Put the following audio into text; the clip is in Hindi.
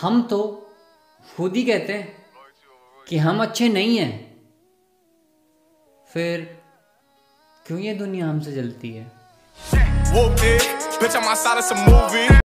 हम तो खुद ही कहते हैं कि हम अच्छे नहीं हैं, फिर क्यों ये दुनिया हमसे जलती है।